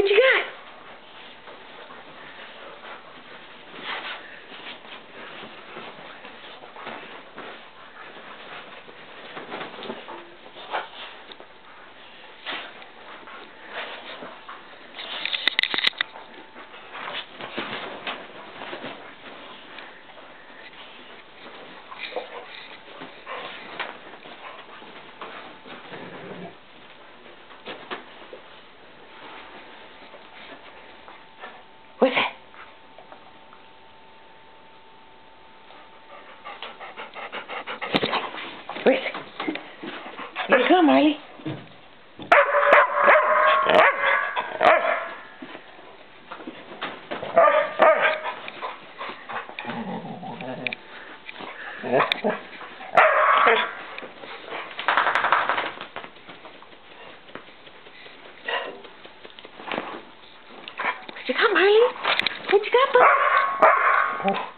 What you got? What's that? Where is it? Here you come, Marley. Where'd you come, Marley? What you got, bud?